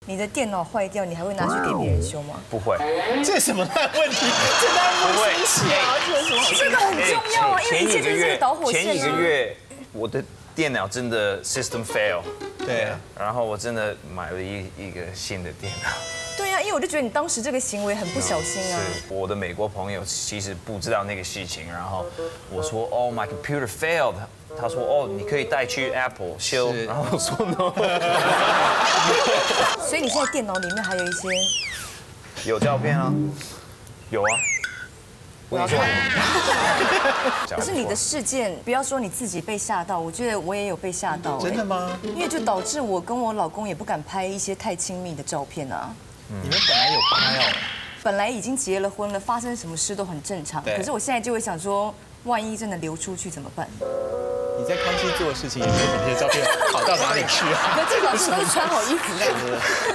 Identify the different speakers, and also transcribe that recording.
Speaker 1: 你的电脑坏掉，你还会拿去给别人修吗？
Speaker 2: 不会，
Speaker 3: 这什么烂问题？这当然不生气啊，这有什么好？
Speaker 1: 这个很重要啊，因为一切就是这个导火线啊。
Speaker 2: 前几个月我的电脑真的 system fail，
Speaker 3: 对，
Speaker 2: 然后我真的买了一个新的电脑。
Speaker 1: 对呀，因为我就觉得你当时这个行为很不小心啊。
Speaker 2: 是我的美国朋友其实不知道那个事情，然后我说哦 my computer failed， 他说哦你可以带去 Apple 修，然后我说 no。
Speaker 1: 所以你现在电脑里面还有一些
Speaker 2: 有照片啊，有啊。我要看。
Speaker 1: 可是你的事件，不要说你自己被吓到，我觉得我也有被吓到。
Speaker 3: 真的吗？
Speaker 1: 因为就导致我跟我老公也不敢拍一些太亲密的照片啊。
Speaker 3: 你们本来有拍哦。
Speaker 1: 本来已经结了婚了，发生什么事都很正常。可是我现在就会想说，万一真的流出去怎么办？
Speaker 3: 你在康熙做的事情，也没有每天的照片好到哪里去啊？
Speaker 1: 那至少是都是穿好衣服的。